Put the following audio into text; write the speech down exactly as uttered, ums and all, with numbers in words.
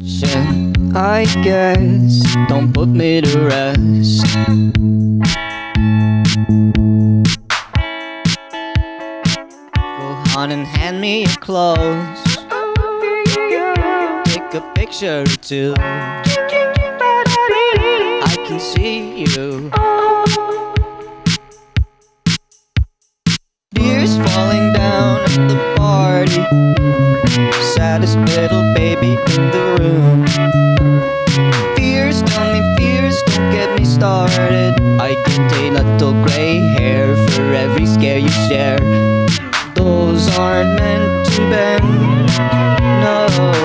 I guess, don't put me to rest. Go on and hand me your clothes. Take a picture or two. I can see you. Tears falling down at the party. Saddest little baby in the room. Fears, tell me fears, don't get me started. I get a little gray hair for every scare you share. Those aren't meant to bend, no.